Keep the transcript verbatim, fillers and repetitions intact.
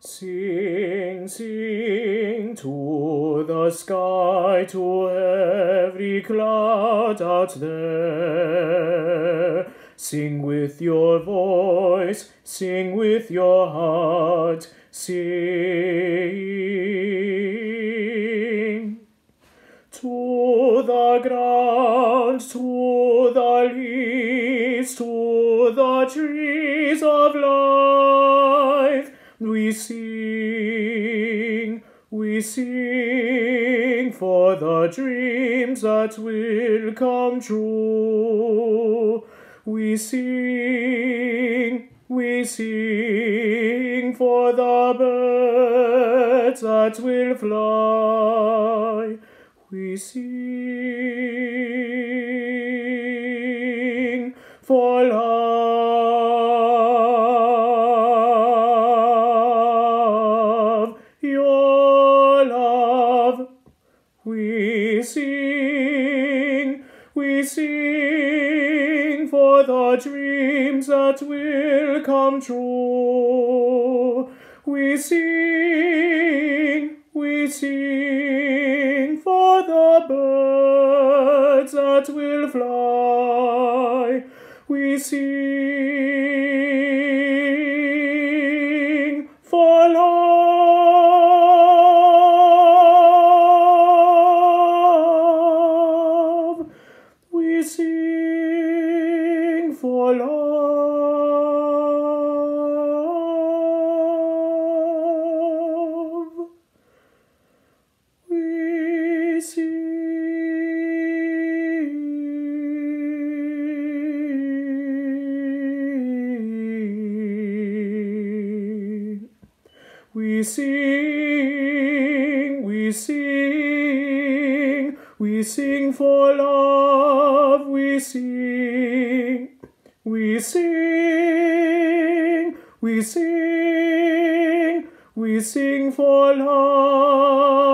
Sing, sing to the sky, to every cloud out there. Sing with your voice, sing with your heart, sing. To the ground, to the leaves, to the trees of life, we sing, we sing for the dreams that will come true. We sing, we sing for the birds that will fly. We sing for love, your love. We sing, we sing for the dreams that will come true. We sing, we sing for the birds that will fly. We sing for love. We sing for love. We sing. We sing, we sing, we sing for love, we sing, we sing, we sing, we sing for love.